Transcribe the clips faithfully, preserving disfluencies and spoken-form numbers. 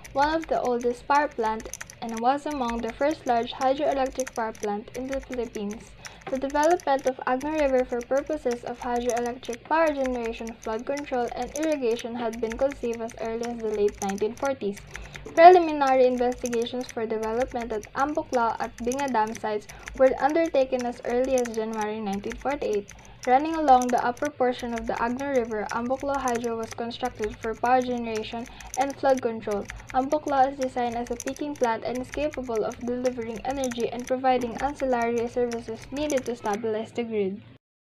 one of the oldest power plants, and was among the first large hydroelectric power plant in the Philippines. The development of Agno River for purposes of hydroelectric power generation, flood control, and irrigation had been conceived as early as the late nineteen forties. Preliminary investigations for development at Ambuclao at Binga Dam sites were undertaken as early as January nineteen forty-eight. Running along the upper portion of the Agno River, Ambuclao Hydro was constructed for power generation and flood control. Ambuclao is designed as a peaking plant and is capable of delivering energy and providing ancillary services needed to stabilize the grid.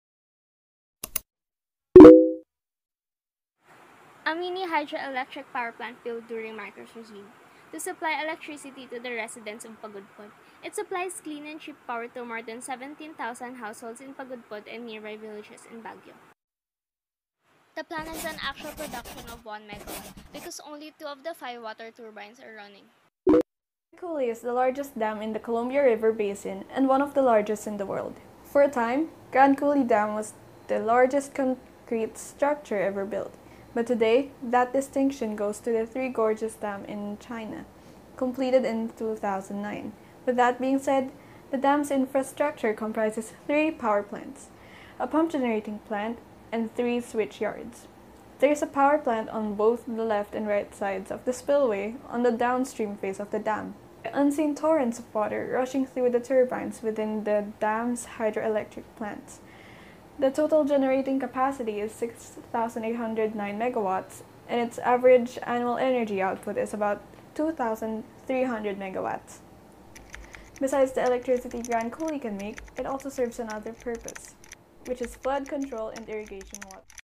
A mini hydroelectric power plant built during Marcos regime to supply electricity to the residents of Pagudpod. It supplies clean and cheap power to more than seventeen thousand households in Pagudpod and nearby villages in Baguio. The plant has an actual production of one megawatt because only two of the five water turbines are running. Coulee is the largest dam in the Columbia River Basin and one of the largest in the world. For a time, Grand Coulee Dam was the largest concrete structure ever built. But today, that distinction goes to the Three Gorges Dam in China, completed in two thousand nine. With that being said, the dam's infrastructure comprises three power plants, a pump generating plant, and three switch yards. There is a power plant on both the left and right sides of the spillway on the downstream face of the dam. Unseen torrents of water rushing through the turbines within the dam's hydroelectric plants. The total generating capacity is six thousand eight hundred nine megawatts, and its average annual energy output is about two thousand three hundred megawatts. Besides the electricity Grand Coulee can make, it also serves another purpose, which is flood control and irrigation water.